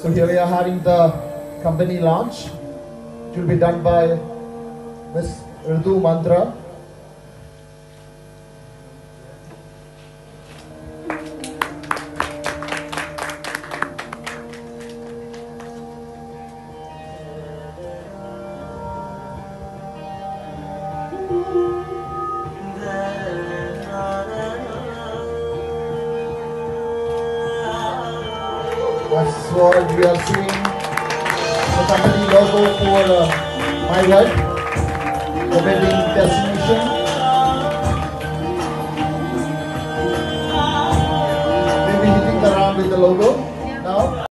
So here we are having the company launch. It will be done by Ms. Ritu Mantra. That's what we are seeing, the company logo for My Wedding, the wedding destination. We'll be hitting the round with the logo.